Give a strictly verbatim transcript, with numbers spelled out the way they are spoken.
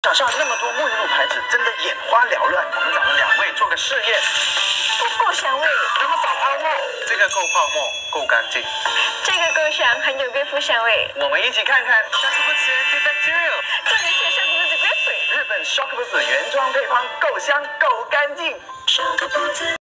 场上那么多沐浴露牌子，真的眼花缭乱。我们找了两位做个试验， 不够香味， 我们扫泡沫，这个够泡沫，够干净。 这个够香，很有贵妇香味。 我们一起看看 Shokubutsu Antibacterial， 重点是 Shokubutsu Grapefruit， 日本 Shokubutsu 原装配方够香够干净。